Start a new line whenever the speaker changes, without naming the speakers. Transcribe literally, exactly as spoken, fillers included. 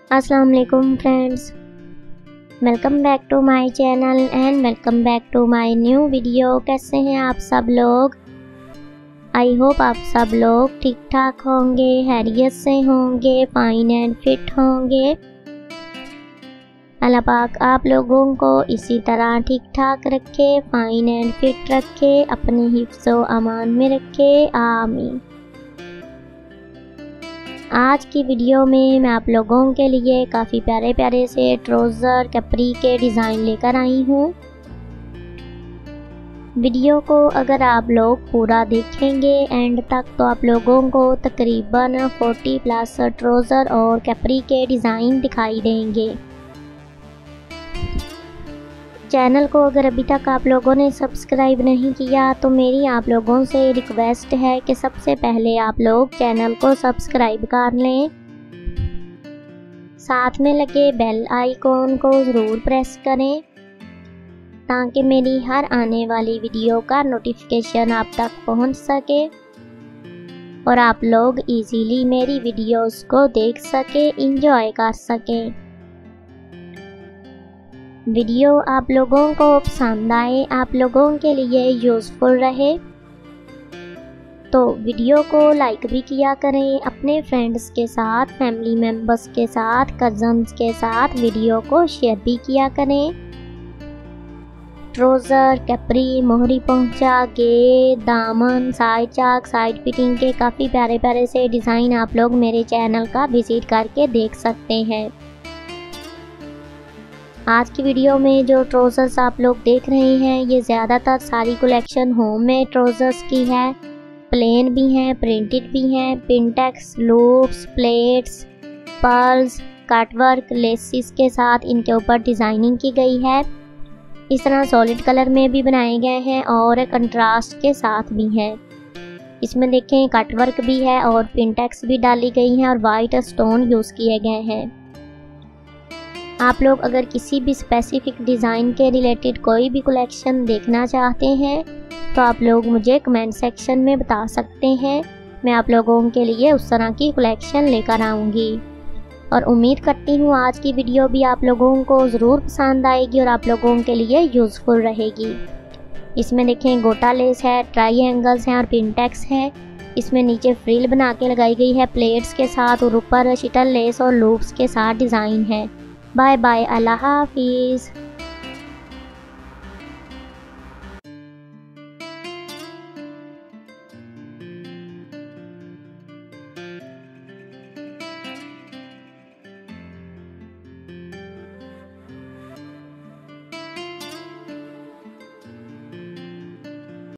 अस्सलाम वालेकुम friends, welcome back to my channel and welcome back to my new video. कैसे हैं आप सब लोग? आई होप आप सब लोग ठीक ठाक होंगे, हैरियत से होंगे, फाइन एंड फिट होंगे। अल्लाह पाक आप लोगों को इसी तरह ठीक ठाक रखे, फाइन एंड फिट रखे, अपने हिफ्ज़ व अमान में रखे, आमीन। आज की वीडियो में मैं आप लोगों के लिए काफ़ी प्यारे प्यारे से ट्राउज़र कैप्री के डिज़ाइन लेकर आई हूँ। वीडियो को अगर आप लोग पूरा देखेंगे एंड तक तो आप लोगों को तकरीबन चालीस प्लस ट्राउज़र और कैप्री के डिज़ाइन दिखाई देंगे। चैनल को अगर अभी तक आप लोगों ने सब्सक्राइब नहीं किया तो मेरी आप लोगों से रिक्वेस्ट है कि सबसे पहले आप लोग चैनल को सब्सक्राइब कर लें, साथ में लगे बेल आइकॉन को ज़रूर प्रेस करें ताकि मेरी हर आने वाली वीडियो का नोटिफिकेशन आप तक पहुंच सके और आप लोग इजीली मेरी वीडियोस को देख सके, एंजॉय कर सकें। वीडियो आप लोगों को पसंद आए, आप लोगों के लिए यूज़फुल रहे तो वीडियो को लाइक भी किया करें, अपने फ्रेंड्स के साथ, फैमिली मेम्बर्स के साथ, कज़न्स के साथ वीडियो को शेयर भी किया करें। ट्राउज़र, कैप्री, मोहरी पहुंचा, गे, दामन, साइड चाक, साइड फिटिंग के काफ़ी प्यारे प्यारे से डिज़ाइन आप लोग मेरे चैनल का विज़िट करके देख सकते हैं। आज की वीडियो में जो ट्राउज़र्स आप लोग देख रहे हैं ये ज़्यादातर सारी कलेक्शन होम में ट्राउज़र्स की है। प्लेन भी हैं, प्रिंटेड भी हैं, pintucks, loops, plates, pearls, cutwork, laces के साथ इनके ऊपर डिज़ाइनिंग की गई है। इस तरह सॉलिड कलर में भी बनाए गए हैं और कंट्रास्ट के साथ भी हैं। इसमें देखें कटवर्क भी है और पिंटेक्स भी डाली गई हैं और वाइट स्टोन यूज़ किए गए हैं। आप लोग अगर किसी भी स्पेसिफिक डिज़ाइन के रिलेटेड कोई भी कलेक्शन देखना चाहते हैं तो आप लोग मुझे कमेंट सेक्शन में बता सकते हैं, मैं आप लोगों के लिए उस तरह की कलेक्शन लेकर आऊँगी। और उम्मीद करती हूँ आज की वीडियो भी आप लोगों को ज़रूर पसंद आएगी और आप लोगों के लिए यूज़फुल रहेगी। इसमें देखें गोटा लेस है, ट्रायंगल्स हैं और पिंटेक्स है। इसमें नीचे फ्रिल बना के लगाई गई है प्लेट्स के साथ और ऊपर शिटल लेस और लूप्स के साथ डिज़ाइन है। बाय बाय, अल्लाह हाफिज़।